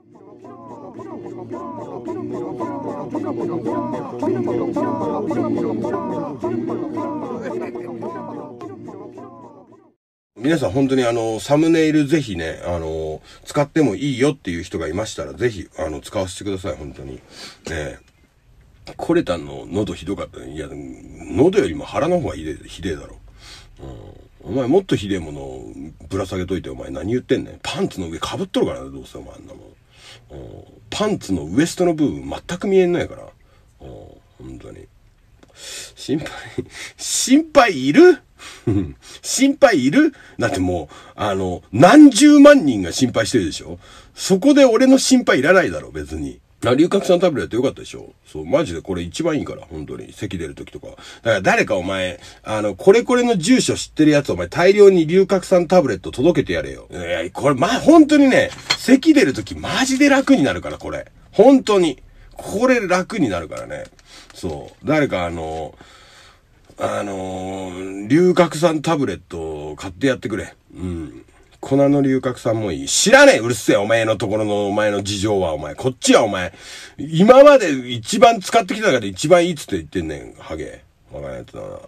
皆さん本当にサムネイルぜひね、使ってもいいよっていう人がいましたら、ぜひ、使わせてください、本当に。コレタンの喉ひどかった。いや、喉よりも腹の方がひでえだろ。お前もっとひでえものをぶら下げといて、お前何言ってんねん。パンツの上被っとるからな、どうせお前あんなもん。パンツのウエストの部分全く見えんないから。本当に。心配いる心配いるだってもう、何十万人が心配してるでしょ。そこで俺の心配いらないだろ、別に。龍角散タブレットよかったでしょ。そう、マジでこれ一番いいから、本当に。咳出る時とか。だから誰かお前、これの住所知ってるやつお前大量に龍角散タブレット届けてやれよ。いや、これ本当にね、咳出る時マジで楽になるから、これ。本当に。これ楽になるからね。そう。誰か龍角散タブレットを買ってやってくれ。うん。粉の龍角散もいい。知らねえうるせえお前のところのお前の事情はお前。こっちはお前。今まで一番使ってきた中で一番いいっつって言ってんねん。ハゲ。わかんないやつだな。うん。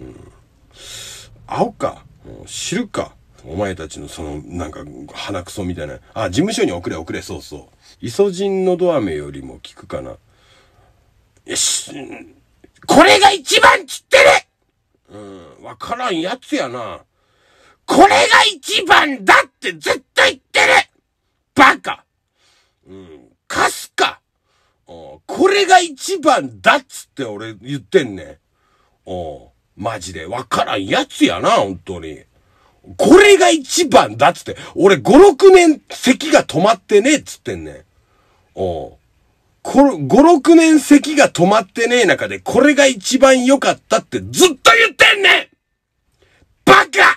青か。知るか。お前たちのなんか、鼻くそみたいな。あ、事務所に送れ、そうそう。イソジンのど飴よりも効くかな。よし。これが一番つってる！わからんやつやな。これが一番だって絶対言ってる！バカ！カスか！これが一番だっつって俺言ってんねん。マジでわからんやつやな、本当に。これが一番だっつって、俺5、6年咳が止まってねえっつってんねん。5、6年咳が止まってねえ中で、これが一番良かったってずっと言ってんねん！バカ！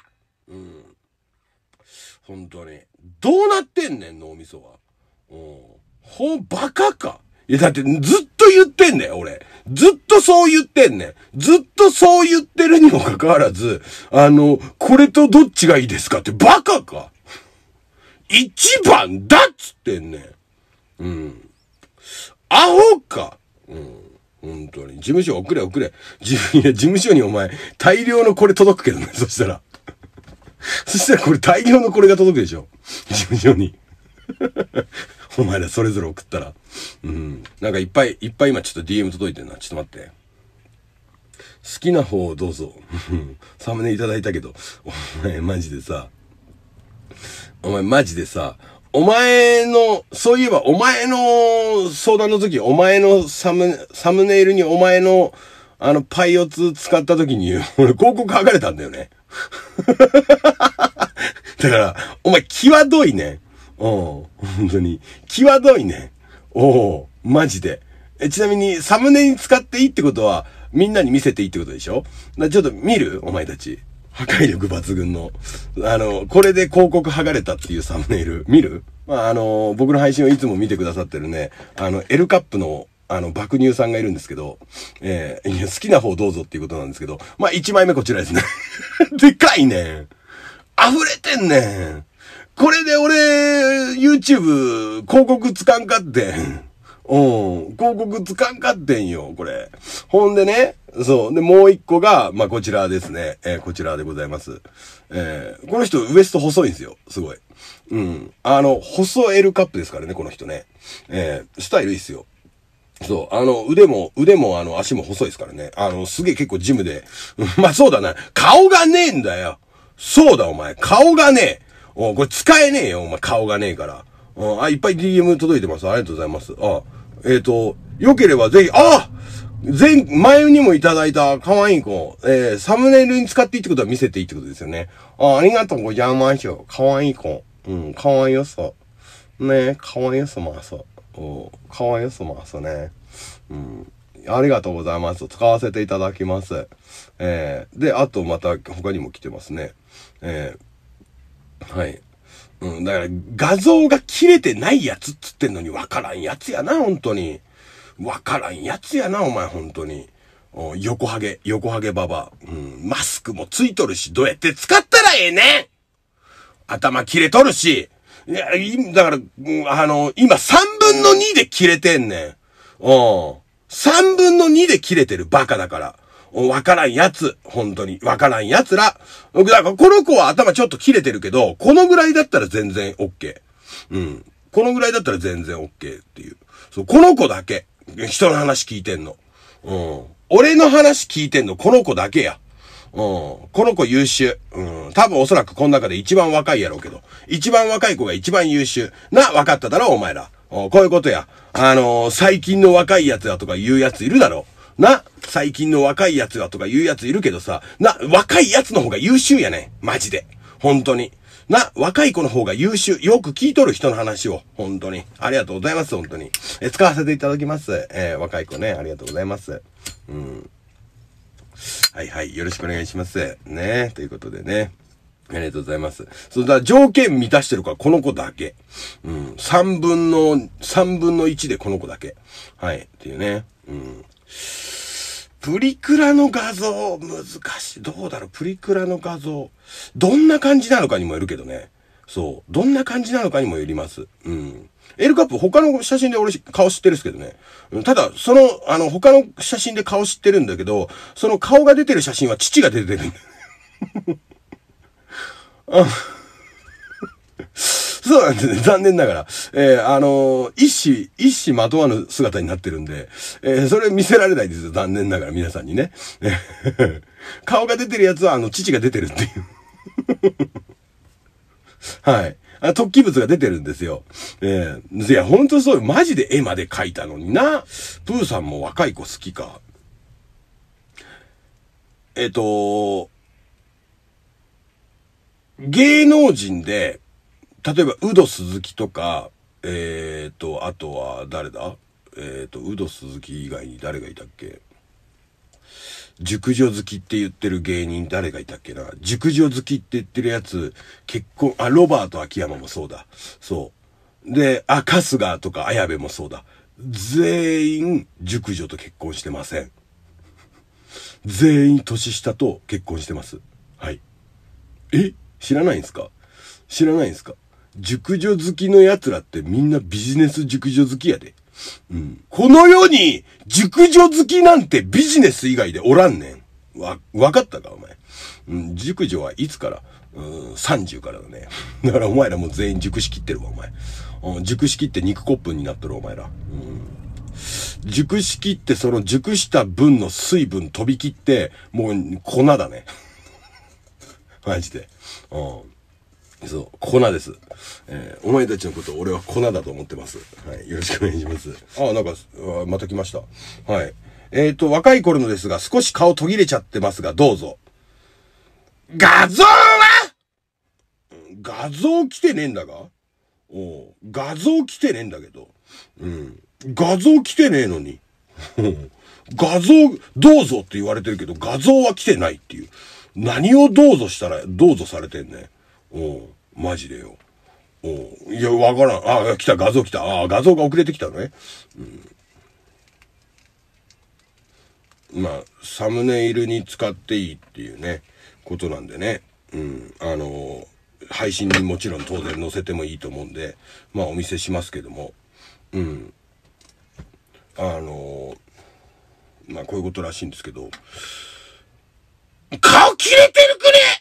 本当に。どうなってんねん、脳みそは。バカか。いや、だってずっと言ってんだよ、俺。ずっとそう言ってんねん。ずっとそう言ってるにもかかわらず、これとどっちがいいですかってバカか。一番だっつってんねん。アホか。本当に。事務所送れ。事務所にお前、大量のこれ届くけどね、そしたらこれ大量のこれが届くでしょ。事務所に。お前らそれぞれ送ったら。なんかいっぱい今ちょっと DM 届いてんな。ちょっと待って。好きな方をどうぞ。サムネいただいたけど。お前マジでさ、そういえばお前の相談の時、お前のサムネイルにお前のパイオツ使った時に、俺広告剥がれたんだよね。だから、お前際どいね。本当に。際どいね。マジで。ちなみにサムネに使っていいってことは、みんなに見せていいってことでしょ？ちょっと見る？お前たち。破壊力抜群の。これで広告剥がれたっていうサムネイル、見る？僕の配信をいつも見てくださってるね、L カップの、爆乳さんがいるんですけど、好きな方どうぞっていうことなんですけど、1枚目こちらですね。でかいね。溢れてんねん。これで俺、YouTube、広告つかんかってん。広告つかんかってんよ、これ。ほんでね、そう。で、もう一個が、こちらですね。こちらでございます。この人、ウエスト細いんですよ。すごい。細 L カップですからね、この人ね。スタイルいいっすよ。そう、腕も足も細いですからね。すげえ結構ジムで。そうだな。顔がねえんだよ。そうだ、お前。顔がねえ。これ使えねえよ、お前。顔がねえから。いっぱい DM 届いてます。ありがとうございます。よければぜひ、前にもいただいた可愛い子、サムネイルに使っていいってことは見せていいってことですよね。ありがとうございますよ。可愛い子。可愛よさ。ね、可愛よさまさ。可愛よさまさね。ありがとうございます。使わせていただきます。で、あとまた他にも来てますね。はい。だから画像が切れてないやつっつってんのにわからんやつやな、本当に。わからんやつやな、お前、本当に。横ハゲババ。マスクもついとるし、どうやって使ったらええねん！頭切れとるし、 いや、だから、今3分の2で切れてんねん。3分の2で切れてるバカだから。わからんやつ。本当に。わからんやつら。だから、この子は頭ちょっと切れてるけど、このぐらいだったら全然 OK。うん。このぐらいだったら全然 OK っていう。そう、この子だけ。人の話聞いてんの。うん。俺の話聞いてんの、この子だけや。うん。この子優秀。うん。多分おそらくこの中で一番若いやろうけど。一番若い子が一番優秀。分かっただろ、お前ら。こういうことや。最近の若いやつだとか言うやついるだろ。最近の若いやつだとか言うやついるけどさ。若いやつの方が優秀やね。マジで。本当に。若い子の方が優秀。よく聞いとる人の話を。本当に。ありがとうございます、本当に。使わせていただきます。若い子ね、ありがとうございます。うん。はいはい、よろしくお願いします。ね、ということでね。ありがとうございます。そうだ、条件満たしてるから、この子だけ。うん。3分の1でこの子だけ。はい、っていうね。うん。プリクラの画像、難しい。どうだろう、プリクラの画像。どんな感じなのかにもよるけどね。そう。どんな感じなのかにもよります。うん。L カップ他の写真で俺顔知ってるんですけどね。ただ、他の写真で顔知ってるんだけど、その顔が出てる写真は父が出てるんだよ。そうなんですね。残念ながら。一糸まとわぬ姿になってるんで、それ見せられないですよ。残念ながら皆さんにね。顔が出てるやつは、父が出てるっていう。はい。突起物が出てるんですよ。いや、ほんとそうよ。マジで絵まで描いたのにな。プーさんも若い子好きか。芸能人で、例えば、ウド鈴木とか、あとは誰だウド鈴木以外に誰がいたっけ？熟女好きって言ってる芸人誰がいたっけな？熟女好きって言ってるやつ、ロバート秋山もそうだ。そう。で、春日とか綾部もそうだ。全員、熟女と結婚してません。全員年下と結婚してます。はい。知らないんすか？知らないんすか？熟女好きの奴らってみんなビジネス熟女好きやで。うん。この世に熟女好きなんてビジネス以外でおらんねん。わかったかお前。うん、熟女はいつから？30からだね。だからお前らもう全員熟しきってるわ、お前。熟しきって肉コップになっとるお前ら。熟しきってその熟した分の水分飛び切って、もう粉だね。マジで。そう、粉です。お前たちのことを俺は粉だと思ってます。はい。よろしくお願いします。なんか、また来ました。はい。若い頃のですが、少し顔途切れちゃってますが、どうぞ。画像来てねえんだが？画像来てねえんだけど。うん。画像来てねえのに。画像、どうぞって言われてるけど、画像は来てないっていう。何をどうぞしたら、どうぞされてんね。マジでよ。いや、わからん。来た、画像来た。画像が遅れてきたのね。まあ、サムネイルに使っていいっていうね、ことなんでね。配信にもちろん当然載せてもいいと思うんで、まあお見せしますけども。まあこういうことらしいんですけど、顔切れてる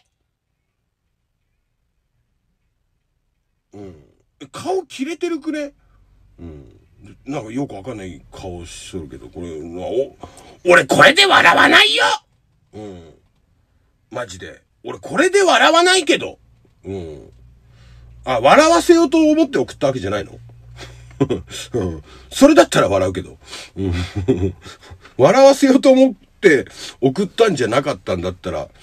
くね？顔切れてるくね？なんかよくわかんない顔しとるけど、これ、俺これで笑わないよ！マジで。俺これで笑わないけど。笑わせようと思って送ったわけじゃないの？それだったら笑うけど。笑わせようと思って送ったんじゃなかったんだったら、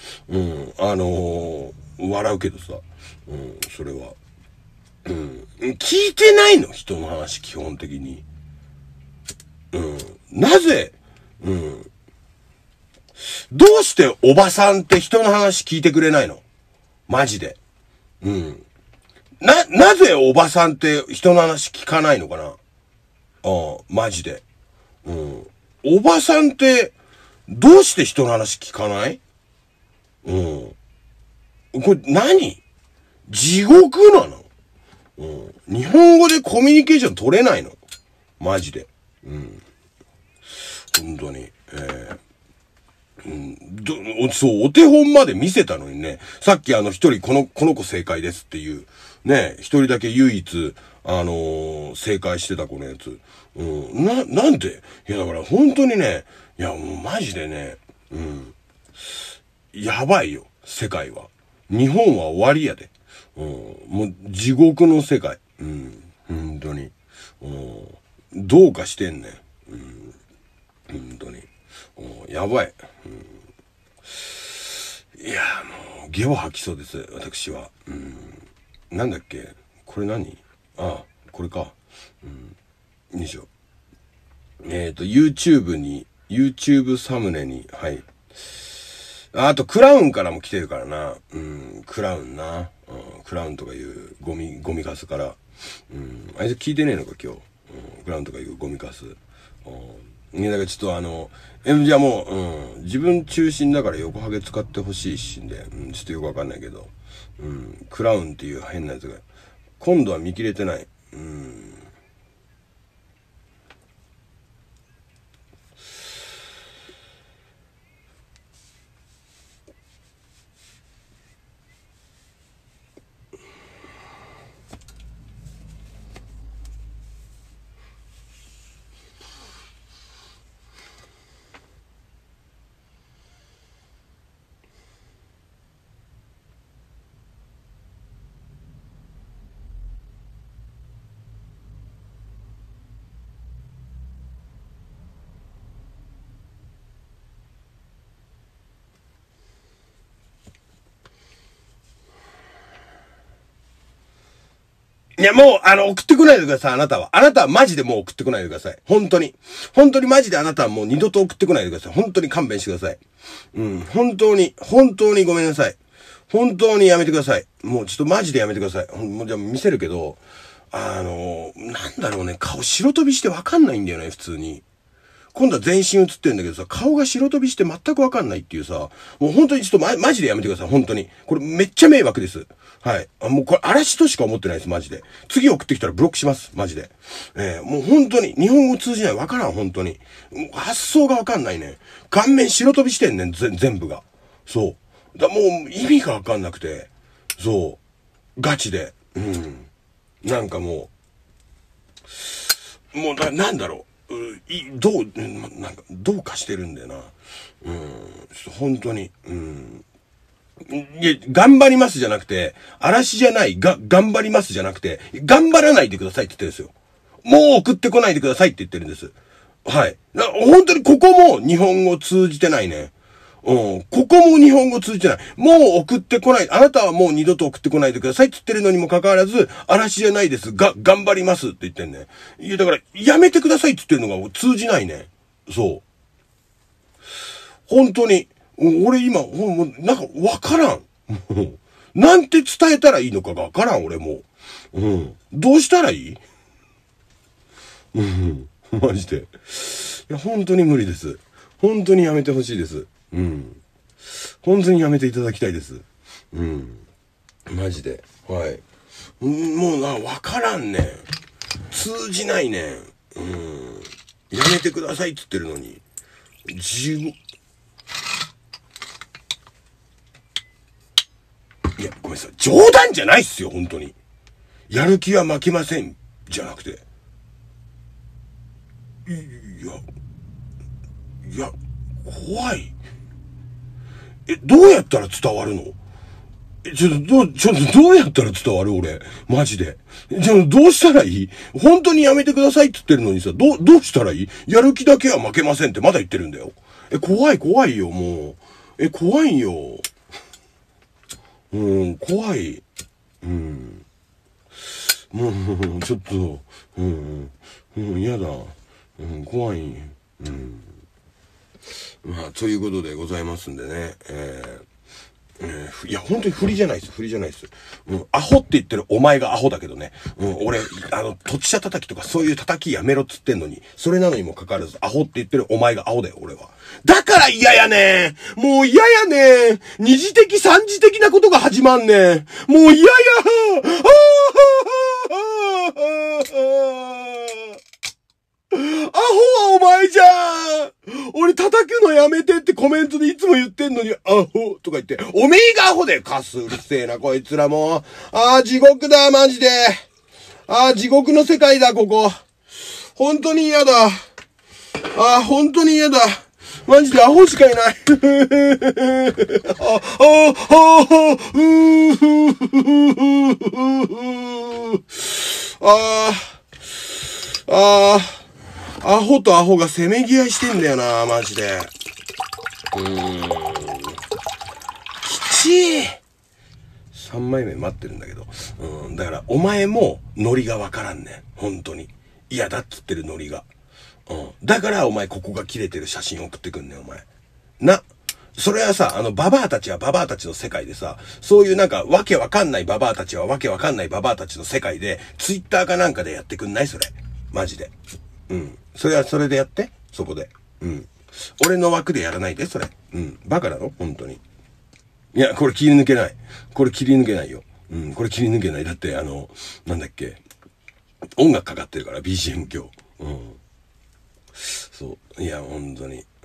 笑うけどさ。それは。聞いてないの？人の話、基本的に。なぜ、どうしておばさんって人の話聞いてくれないの？マジで。なぜおばさんって人の話聞かないのかな？マジで。おばさんって、どうして人の話聞かない？これ何？地獄なの？ うん。日本語でコミュニケーション取れないの。マジで。うん。本当に。うん、そう、お手本まで見せたのにね、さっき一人この子正解ですっていう、ね、一人だけ唯一、正解してた子のやつ。うん、なんでいや、だから本当にね、いや、もうマジでね、うん、やばいよ、世界は。日本は終わりやで。うん、もう地獄の世界。うん、本当に。うん、どうかしてんねん。うん、本当に。やばい。いやもう、ゲボ吐きそうです、私は。なんだっけこれ何これか。よいしょ。YouTube サムネに、はい。あと、クラウンからも来てるからな。クラウンな。クラウンとかいうゴミカスから。あいつ聞いてねえのか、今日。クラウンとかいうゴミカス。だからちょっとじゃあもう、自分中心だから横ハゲ使ってほしいしんで、ちょっとよくわかんないけど、クラウンっていう変なやつが、今度は見切れてない。いや、もう、送ってこないでください、あなたは。あなたはマジでもう送ってこないでください。本当に。本当にマジであなたはもう二度と送ってこないでください。本当に勘弁してください。本当にごめんなさい。本当にやめてください。もうちょっとマジでやめてください。もうじゃあ見せるけど、なんだろうね、顔白飛びしてわかんないんだよね、普通に。今度は全身映ってるんだけどさ、顔が白飛びして全くわかんないっていうさ、もう本当にちょっとマジでやめてください、本当に。これめっちゃ迷惑です。はい。もうこれ嵐としか思ってないです、マジで。次送ってきたらブロックします、マジで。もう本当に、日本語通じない、わからん、本当に。発想がわかんないね。顔面白飛びしてんねん、全部が。そう。もう意味がわかんなくて。そう。ガチで。なんかもうなんだろう。なんか、どうかしてるんだよな。ちょっと本当に、いや、頑張りますじゃなくて、嵐じゃない、頑張りますじゃなくて、頑張らないでくださいって言ってるんですよ。もう送ってこないでくださいって言ってるんです。はい。本当にここも日本語通じてないね。ここも日本語通じてない。もう送ってこない。あなたはもう二度と送ってこないでくださいって言ってるのにもかかわらず、嵐じゃないです。頑張りますって言ってんね。いや、だから、やめてくださいって言ってるのが通じないね。そう。本当に。俺今、なんかわからん。なんて伝えたらいいのかがわからん、俺もう。どうしたらいい？マジで。いや、本当に無理です。本当にやめてほしいです。本当にやめていただきたいです。マジで。はい。もうわからんね。通じないね。やめてくださいって言ってるのに。いや、ごめんなさい。冗談じゃないっすよ、本当に。やる気は負けません、じゃなくて。いや、怖い。どうやったら伝わるの？ちょっとどうやったら伝わる俺。マジで。どうしたらいい？本当にやめてくださいって言ってるのにさ、どうしたらいい？やる気だけは負けませんってまだ言ってるんだよ。怖いよ、もう。怖いよ。怖い。もう、ちょっと、嫌だ。怖い。まあ、ということでございますんでね。いや、本当に振りじゃないです。アホって言ってるお前がアホだけどね。俺、土地車叩きとかそういう叩きやめろっつってんのに、それなのにもかかわらず、アホって言ってるお前がアホだよ、俺は。だから嫌やねもう嫌やね二次的三次的なことが始まんねもう嫌ややめてってコメントでいつも言ってんのに、アホとか言って、おめえがアホでカスうるせえな、こいつらもう。地獄だ、マジで。地獄の世界だ、ここ。本当に嫌だ。本当に嫌だ。マジでアホしかいない。アホとアホがせめぎ合いしてんだよな、マジで。きちい。3枚目待ってるんだけど。だから、お前もノリがわからんねん。本当に。嫌だっつってるノリが。だから、お前ここが切れてる写真送ってくんねん、お前。それはさ、ババアたちはババアたちの世界でさ、そういうなんか、わけわかんないババアたちはわけわかんないババアたちの世界で、ツイッターかなんかでやってくんないそれ。マジで。それはそれでやって。そこで。俺の枠でやらないで、それ。バカだろ本当に。いや、これ切り抜けない。これ切り抜けないよ。これ切り抜けない。だって、なんだっけ。音楽かかってるから、BGM 今日。そう。いや、本当に。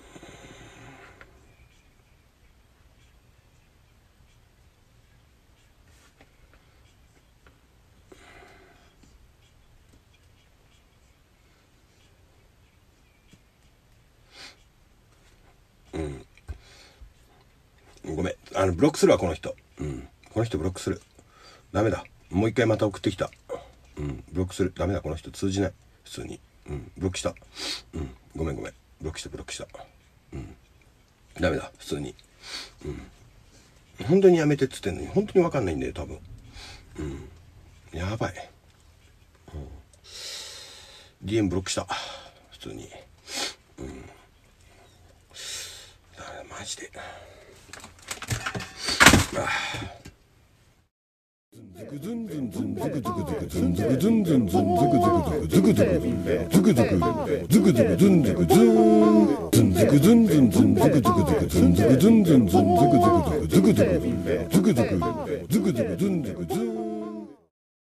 ごめん。ブロックするわ、この人。この人ブロックする。ダメだ。もう一回また送ってきた。ブロックする。ダメだ、この人通じない。普通に。ブロックした。ごめん。ブロックした。ダメだ、普通に。本当にやめてっつってんのに、本当にわかんないんだよ、多分。やばい。DM ブロックした。普通に。だからマジで。ズ